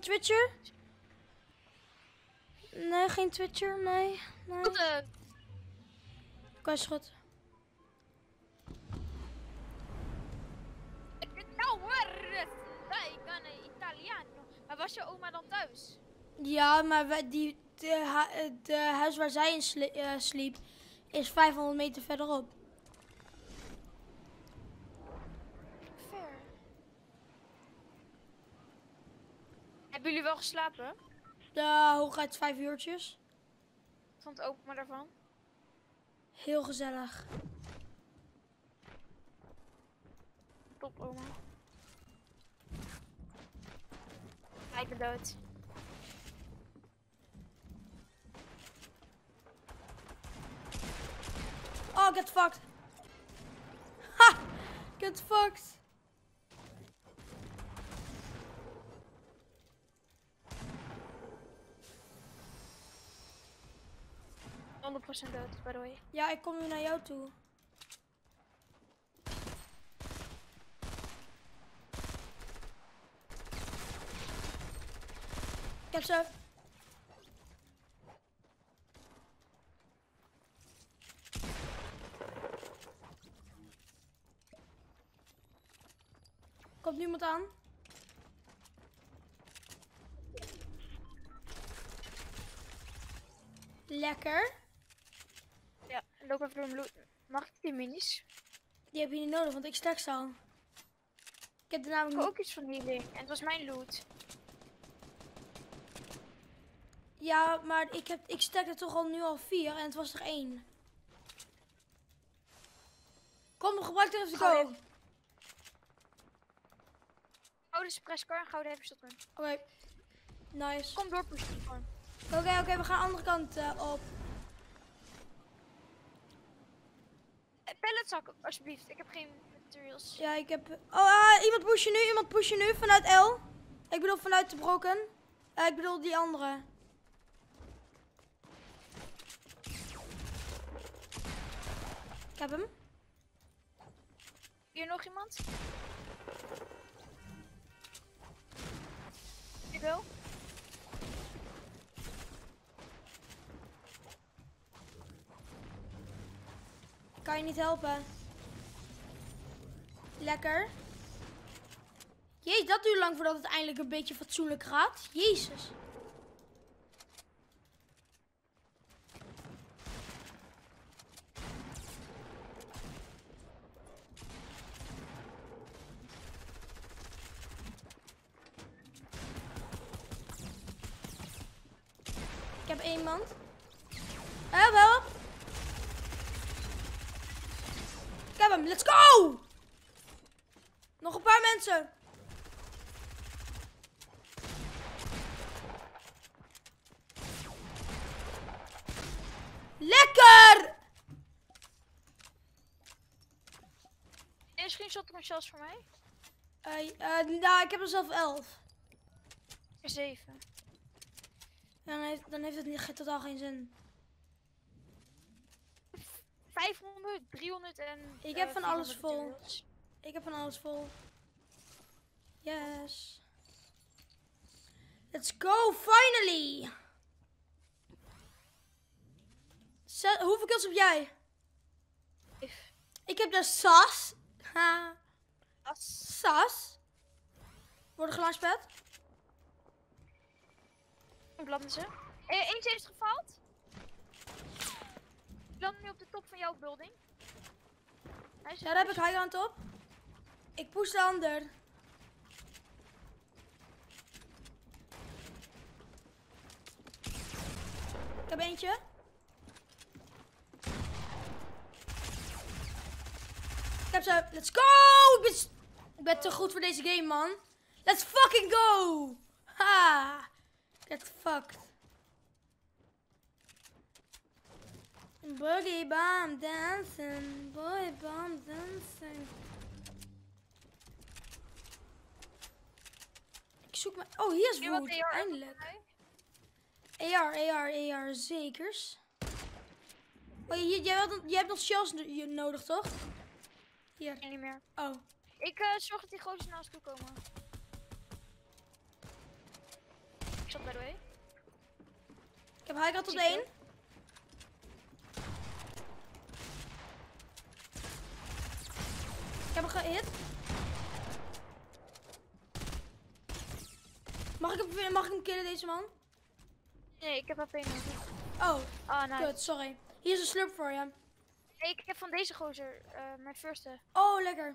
Twitcher? Nee, geen Twitcher. Nee. Wat Oké, is goed. Nou hoor! Ik kan Italiano. Maar was je oma dan thuis? Ja, maar de huis waar zij in sliep is 500 meter verderop. Ver. Hebben jullie wel geslapen? Hooguit 5 uurtjes. Wat vond oma daarvan? Heel gezellig. Top oma. Ja, ik ben dood. Oh, get fucked. Ha! Get fucked. %100% dood, by the way. Ja, ik kom nu naar jou toe. Ik heb ze. Komt niemand aan? Lekker. Ja, loop even door mijn loot. Mag ik die minis? Die heb je niet nodig, want ik stek ze al. Ik heb er Ik namelijk wil niet... ook iets van healing. En het was mijn loot. Ja, maar ik stek er toch al nu al 4 en het was er 1. Kom, gebruik er even de go. Gouden suppressor en gouden heavy shotgun. Oké. Nice. Kom door pushen gewoon. Oké, we gaan de andere kant op. Pelletzak, alsjeblieft. Ik heb geen materials. Ja, ik heb... iemand push je nu vanuit L. Ik bedoel vanuit de broken. Ik bedoel die andere. Ik heb hem. Hier nog iemand? Ik wil. Kan je niet helpen. Lekker. Jezus, dat duurt lang voordat het eindelijk een beetje fatsoenlijk gaat. Jezus. Ik heb 1 man. Help, help. Ik heb hem. Let's go! Nog een paar mensen. Lekker! Een screenshot van zelfs voor mij. Nou, ik heb er zelf 11. 7. Dan heeft het niet, totaal geen zin. 500, 300 en... Ik heb van alles 400 vol. materials. Ik heb van alles vol. Yes. Let's go, finally! Hoeveel kills heb jij? 5. Ik heb daar Sas. Ha. As. Sas. Worden gelangspad. Een landen ze. Eentje heeft gefaald. Ik land nu op de top van jouw building. Ja, daar heb ik highground op. Ik push de ander. Ik heb eentje. Ik heb ze. Let's go! Ik ben te goed voor deze game, man. Let's fucking go! Ha! Get fucked. Boogie bomb dancing. Boy bomb dancing. Ik zoek maar. Oh, hier is Hier wat Wood. AR Eindelijk. AR, zekers. Oh, jij hebt nog shells nodig, toch? Hier. Niet meer. Oh. Ik zorg dat die gozer naar ons toe komen. shot by the way. Ik heb high ground tot Zie ik 1. Ik heb hem gehit. Mag ik hem killen, deze man? Nee, ik heb AP nodig. Oh, Ah, nice. kut, sorry. Hier is een slurp voor je. Nee, ik heb van deze gozer, mijn firste. Oh, lekker.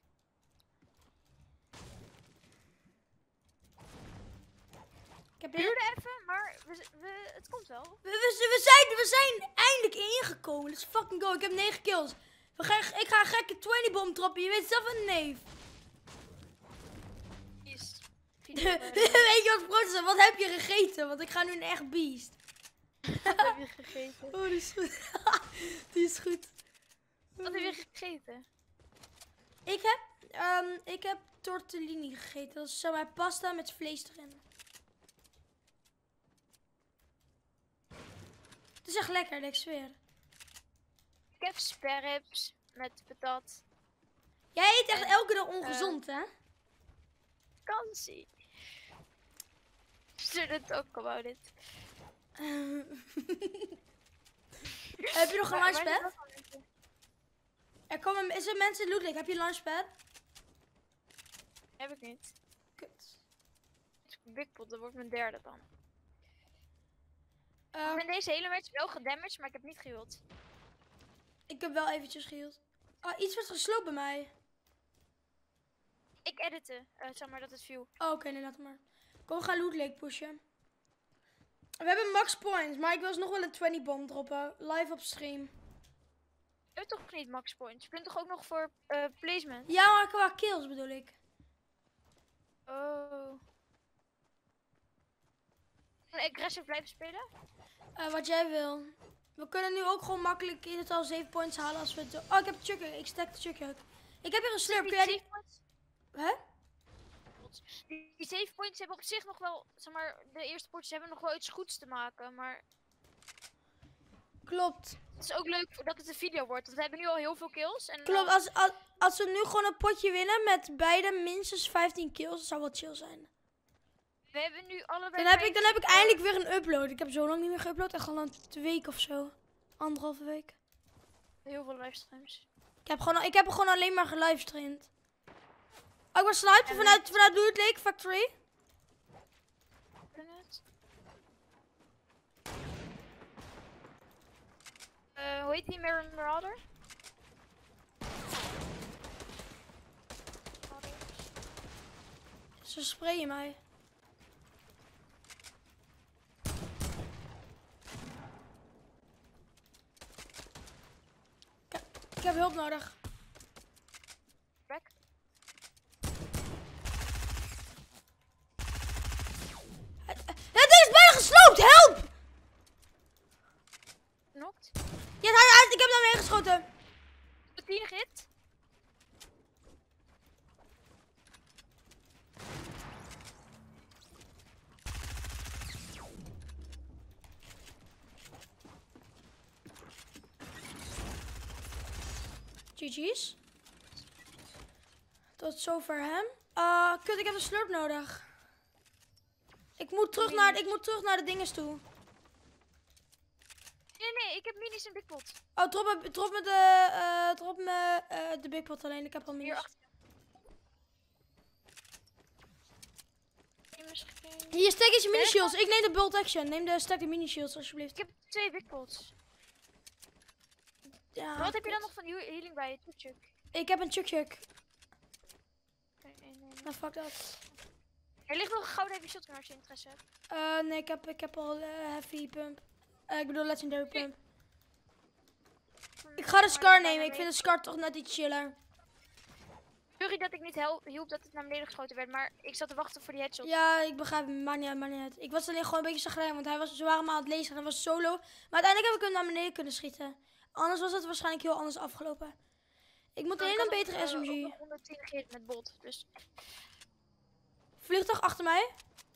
Ik heb Duurde even, maar het komt wel. we zijn eindelijk ingekomen. Let's fucking go. Ik heb 9 kills. Ik ga een gekke 20 bom trappen. Je weet zelf een neef. Is. Weet je wat Prost is? Wat heb je gegeten? Want ik ga nu een echt beest. Wat heb je gegeten? Oh, die is goed. Die is goed. Wat heb je gegeten? Ik heb tortellini gegeten. Dat is zeg maar pasta met vlees erin. Het is echt lekker, ik zweer. Ik heb sperrips met patat. Jij eet echt elke dag ongezond, hè? Vakantie. Shouldn't talk about it. Heb je nog een Waar lunchpad? zijn dat van mensen? Is er mensen in Loot Lake? Heb je een lunchpad? Heb ik niet. Kut. Big Pot, dat wordt mijn derde dan. Eh, Ik ben deze hele match wel gedamaged, maar ik heb niet geheeld. ik heb wel eventjes geheeld. Ah, iets wordt gesloopt bij mij. Ik edite, zeg maar dat het viel. Oh, oké, nee, laat maar. Kom, we gaan Loot Lake pushen. We hebben max points, maar ik wil nog wel een 20 bomb droppen. Live op stream. Je hebt toch niet max points? Je kunt toch ook nog voor placement? Ja, maar qua kills bedoel ik. Oh. Aggressive blijven spelen? Wat jij wil. We kunnen nu ook gewoon makkelijk in totaal 7 points halen als we het doen. Oh, ik heb de chuck. Ik stack de chuck. Ik heb hier een slurp. Kun jij die... 7 points? Hè? Die 7 points hebben op zich nog wel, zeg maar, de eerste potjes hebben nog wel iets goeds te maken, maar Klopt. het is ook leuk dat het een video wordt, want we hebben nu al heel veel kills. En, Klopt. Als we nu gewoon een potje winnen met beide minstens 15 kills, dat zou wel chill zijn. we hebben nu allebei... Dan heb ik eindelijk weer een upload. Ik heb zo lang niet meer geüpload. Echt al een week of zo. 1,5 week. Heel veel livestreams. Ik heb er gewoon alleen maar gelivestreamd. Oh, ik word sniped vanuit Loot Lake Factory. Hoe heet die Marauder? Ze sprayen mij. Ik heb hulp nodig. Back. Het is bijna gesloopt! Help! Knocked. Ja, ik heb naar hem geschoten. 10 hit. GG's. Tot zover hem. Kut, ik heb een slurp nodig. Ik moet terug naar de dinges toe. Nee, ik heb minis en big pot. Oh, drop me de big pot alleen. Ik heb al Hier minis. achter. Misschien... Hier, stack eens je mini shields. Ik neem de bolt action. Neem de stack de mini shields alsjeblieft. Ik heb 2 big pots. Ja, Maar wat heb je dan kut. nog van healing bij je Chuck? Ik heb een chuck. Nee. Nou, fuck dat. Er ligt nog een gouden heavy shotgun als je interesse hebt. Nee, ik heb al heavy pump. Ik bedoel legendary pump. Ik ga de Scar nemen. Ik vind de Scar toch net iets chiller. Sorry dat ik niet hielp dat het naar beneden geschoten werd, maar ik zat te wachten voor die headshot. Ja, ik begrijp het. Maakt niet uit. Ik was alleen gewoon een beetje zagrijnig, want ze waren maar aan het lezen en hij was solo. Maar uiteindelijk heb ik hem naar beneden kunnen schieten. Anders was het waarschijnlijk heel anders afgelopen. Ik moet alleen een betere SMG. 110 hit met bot, dus... Vliegtuig achter mij.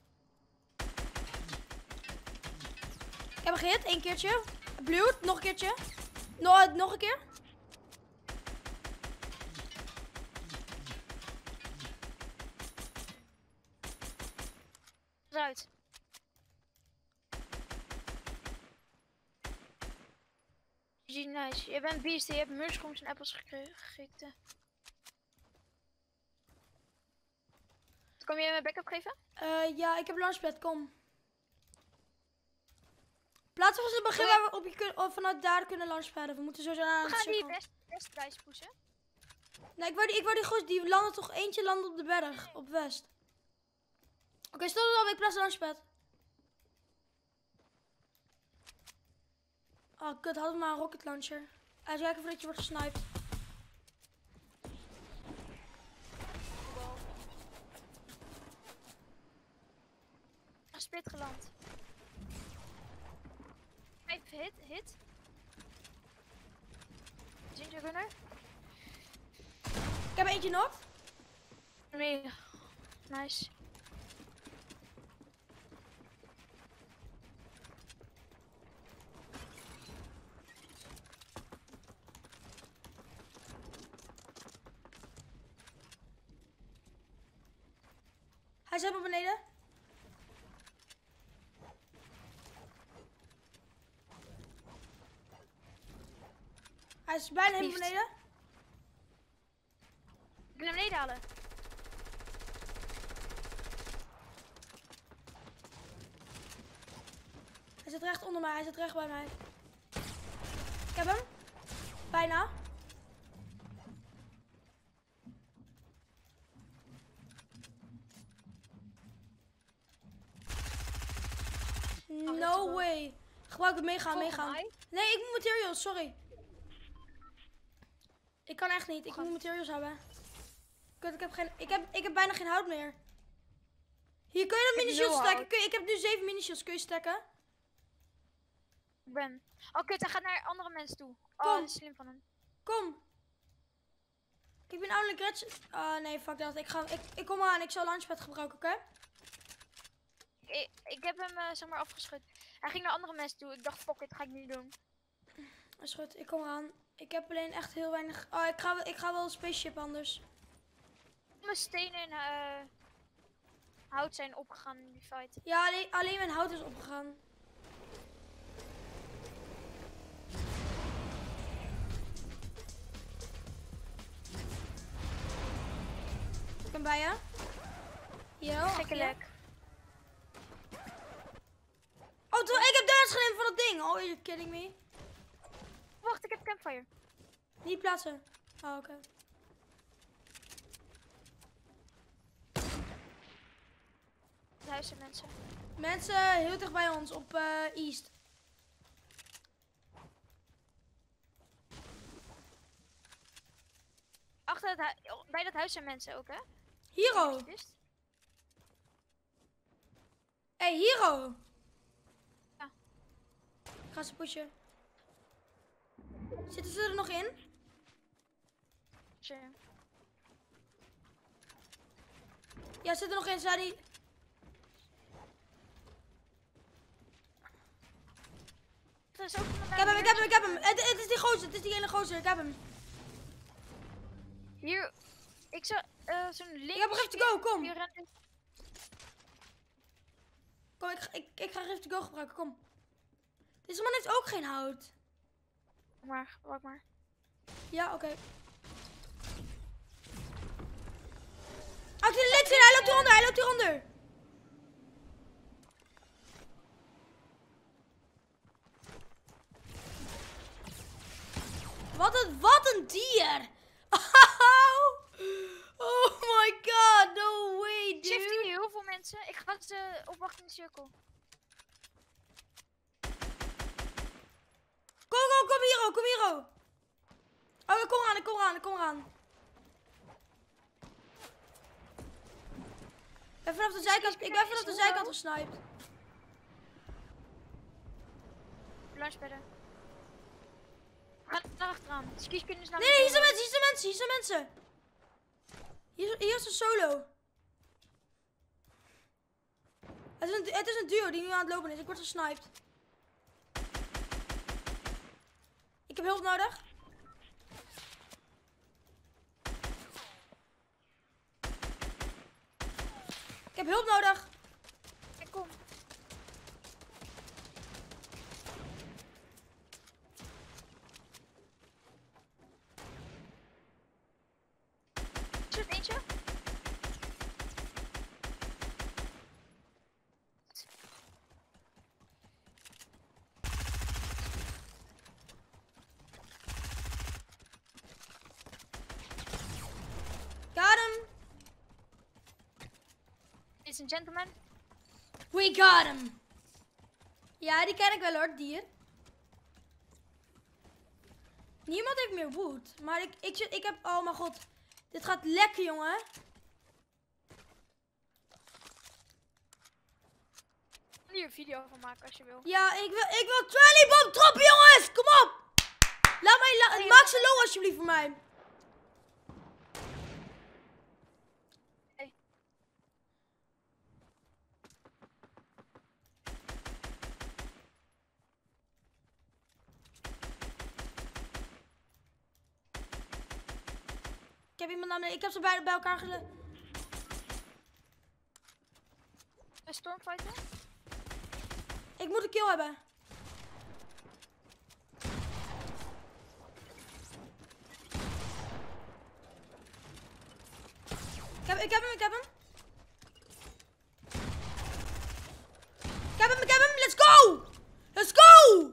Ik heb een gehit, 1 keertje. Bloed, nog een keertje. Nog een keer. Eruit. Nice. Je bent beest. Je hebt mushrooms en appels gegeten. Kom je me backup geven? Ja, ik heb launchpad, kom. Plaatsen we het begin waar we op vanuit daar kunnen launchpadden. We moeten sowieso naar We het gaan die cirkel. west guys pushen. Nee, ik wou die goos, die landen toch eentje landen op de berg, op west. Oké, stel het al, ik plaats de launchpad. Oh, kut, hadden we maar een rocket launcher. Eens kijken voordat je wordt gesniped. Wow. Split geland. 5 hit. Ginger gunner. Ik heb eentje nog. Nee. Nice. Hij is helemaal beneden. Hij is bijna helemaal Liefst. beneden. Ik wil hem beneden halen. Hij zit recht onder mij, hij zit recht bij mij. Ik heb hem. Bijna. No way. Gebruik het meegaan. Nee, ik moet materials, sorry. Ik kan echt niet, ik moet materials hebben. Kut, ik heb bijna geen hout meer. Hier, kun je dat minishield stacken? Ik heb nu 7 minishields, kun je stacken? Ik ben. Oh kut, hij gaat naar andere mensen toe. Kom. Oh, dat is slim van hem. Kom. Ik ben namelijk red. Nee, fuck dat. Ik kom aan, ik zal launchpad gebruiken, oké? Ik heb hem zeg maar afgeschud. Hij ging naar andere mensen toe. Ik dacht, fuck it, ga ik niet doen. Dat is goed, ik kom eraan. Ik heb alleen echt heel weinig. Oh, ik ga wel een spaceship anders. Mijn stenen en hout zijn opgegaan in die fight. Ja, alleen mijn hout is opgegaan. Ik ben bij je. Hier, Gekke lek. Oh, ik heb damage genomen van dat ding. Oh, you're kidding me. Wacht, ik heb campfire. Niet plaatsen. Oh, oké. Het huis zijn mensen. Mensen heel dicht bij ons op East. Achter het huis, bij dat huis zijn mensen ook, hè? Hero. Hey, Hero. Ja. Ik ga ze pushen. Zitten ze er nog in? Sure. Ja, zitten er nog in. Zei die... Er is ook iemand Ik heb hem. Het is die gozer. Het is die ene gozer. Ik heb hem. Hier, ik zou zo'n links. Ik heb Rift to Go, kom. Hier rent- Kom, ik ga Rift to Go gebruiken. Kom. Deze man heeft ook geen hout. Wacht maar. Ja, oké. Hij loopt hieronder. Wat een dier. Oh my god, no way, Shift hier dude. heel veel mensen. Ik ga ze opwachten in de cirkel. Kom hier. Oh, ik kom eraan. Ik ben vanaf de zijkant gesniped. Launchpadden. Ga naar achteraan. Skis kunnen ze naar Nee, hier zijn mensen. Hier is een solo. Het is een duo die nu aan het lopen is. Ik word gesniped. Ik heb hulp nodig. Ik kom. een gentleman. We got him. Ja, die ken ik wel hoor, dier. Niemand heeft meer wood. Maar ik heb... Oh mijn god. Dit gaat lekker, jongen. Hier een video van maken als je wil. Ja, ik wil 20 bomb droppen, jongens. Kom op. Maak ze low alsjeblieft voor mij. Hey. Ik heb iemand naar beneden. Ik heb ze beide bij elkaar Een stormfighter? Ik moet een kill hebben. Ik heb hem. Ik heb hem. Let's go! Let's go!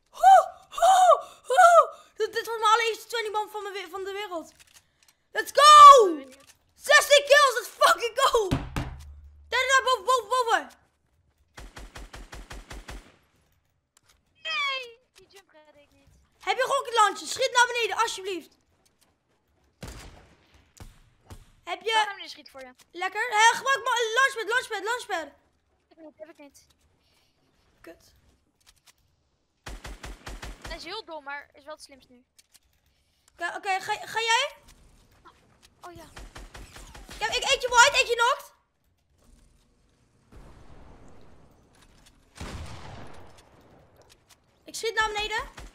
Dit was mijn allereerste 20 bomb van de wereld. Let's go! 16 kills, let's fucking go! Daar, boven. Nee! Die jump redde ik niet. Heb je rocket launcher? Schiet naar beneden, alsjeblieft. Heb Ik je... ga hem niet schieten voor je. Lekker. Gebruik maar launchpad. Heb ik niet. Kut. Hij is heel dom, maar is wel het slimst nu. Oké, ga jij? Oh ja. Ja, ik eet je white, eet je knocked. Ik schiet naar beneden.